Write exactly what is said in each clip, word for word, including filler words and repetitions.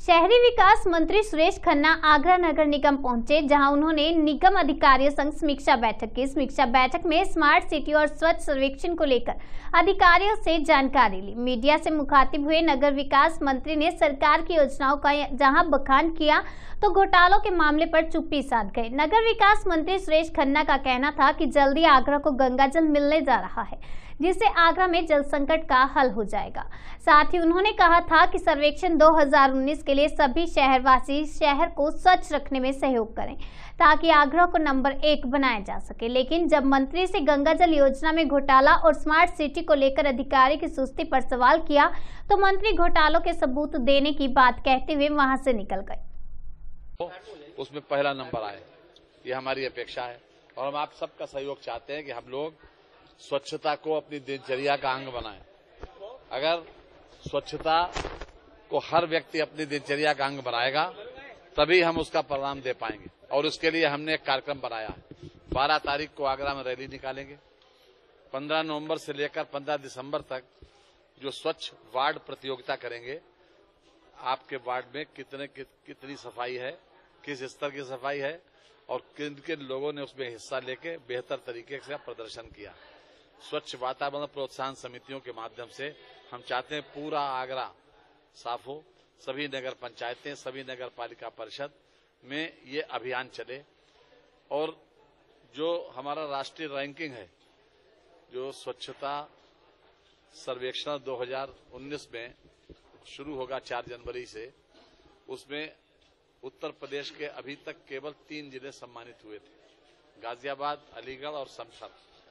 शहरी विकास मंत्री सुरेश खन्ना आगरा नगर निगम पहुंचे, जहां उन्होंने निगम अधिकारियों संग समीक्षा बैठक की। समीक्षा बैठक में स्मार्ट सिटी और स्वच्छ सर्वेक्षण को लेकर अधिकारियों से जानकारी ली। मीडिया से मुखातिब हुए नगर विकास मंत्री ने सरकार की योजनाओं का जहां बखान किया तो घोटालों के मामले पर चुप्पी साध गए। नगर विकास मंत्री सुरेश खन्ना का कहना था कि जल्दी आगरा को गंगा जल मिलने जा रहा है, जिससे आगरा में जल संकट का हल हो जाएगा। साथ ही उन्होंने कहा था कि सर्वेक्षण दो हज़ार उन्नीस के लिए सभी शहरवासी शहर को स्वच्छ रखने में सहयोग करें, ताकि आगरा को नंबर एक बनाया जा सके। लेकिन जब मंत्री से गंगा जल योजना में घोटाला और स्मार्ट सिटी को लेकर अधिकारी की सुस्ती पर सवाल किया तो मंत्री घोटालों के सबूत देने की बात कहते हुए वहां से निकल गए। उसमें पहला नंबर आए, ये हमारी अपेक्षा है और हम आप सबका सहयोग चाहते हैं कि हम लोग स्वच्छता को अपनी दिनचर्या का अंग बनाएं। अगर स्वच्छता को हर व्यक्ति अपनी दिनचर्या का अंग बनाएगा तभी हम उसका परिणाम दे पाएंगे और उसके लिए हमने एक कार्यक्रम बनाया है। बारह तारीख को आगरा में रैली निकालेंगे। पंद्रह नवंबर से लेकर पंद्रह दिसंबर तक जो स्वच्छ वार्ड प्रतियोगिता करेंगे, आपके वार्ड में कितने कि, कितनी सफाई है, किस स्तर की सफाई है और किन किन लोगों ने उसमें हिस्सा लेके बेहतर तरीके से प्रदर्शन किया। स्वच्छ वातावरण प्रोत्साहन समितियों के माध्यम से हम चाहते हैं पूरा आगरा साफ हो। सभी नगर पंचायतें, सभी नगर पालिका परिषद में ये अभियान चले और जो हमारा राष्ट्रीय रैंकिंग है, जो स्वच्छता सर्वेक्षण दो हज़ार उन्नीस में शुरू होगा चार जनवरी से, उसमें उत्तर प्रदेश के अभी तक केवल तीन जिले सम्मानित हुए थे, गाजियाबाद, अलीगढ़ और समसर।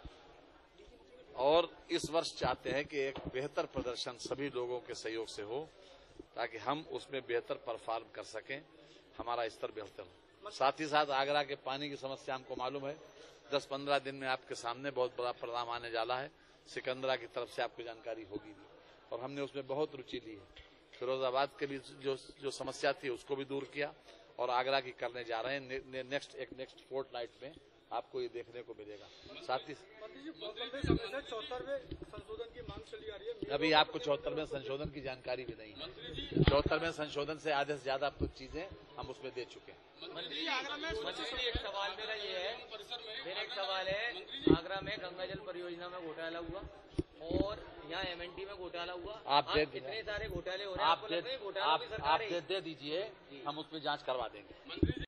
और इस वर्ष चाहते हैं कि एक बेहतर प्रदर्शन सभी लोगों के सहयोग से हो ताकि हम उसमें बेहतर परफॉर्म कर सकें, हमारा स्तर बेहतर हो। साथ ही साथ आगरा के पानी की समस्या हमको मालूम है, दस पंद्रह दिन में आपके सामने बहुत बड़ा परिणाम आने वाला है। सिकंदरा की तरफ से आपको जानकारी होगी भी और हमने उसमें बहुत रुचि ली है। फिरोजाबाद के भी जो जो समस्या थी उसको भी दूर किया और आगरा की करने जा रहे हैं। ने, ने, नेक्स्ट एक नेक्स्ट फोर्ट नाइट में आपको ये देखने को मिलेगा। साथ ही संशोधन की मांग चली आ रही है, अभी आपको चौहत्तरवें संशोधन की जानकारी भी नहीं है। चौहत्तरवें संशोधन से आधे से ज्यादा कुछ चीजें हम उसमें दे चुके हैं। मंत्री आगरा में एक सवाल मेरा ये है, मेरा एक सवाल है, आगरा में गंगा जल परियोजना में घोटाला हुआ और यहाँ एम एन टी में घोटाला हुआ। आप दे इतने सारे घोटाले हो रहे हैं, आप दे, आप, आप दे दीजिए, हम उस पर जांच करवा देंगे।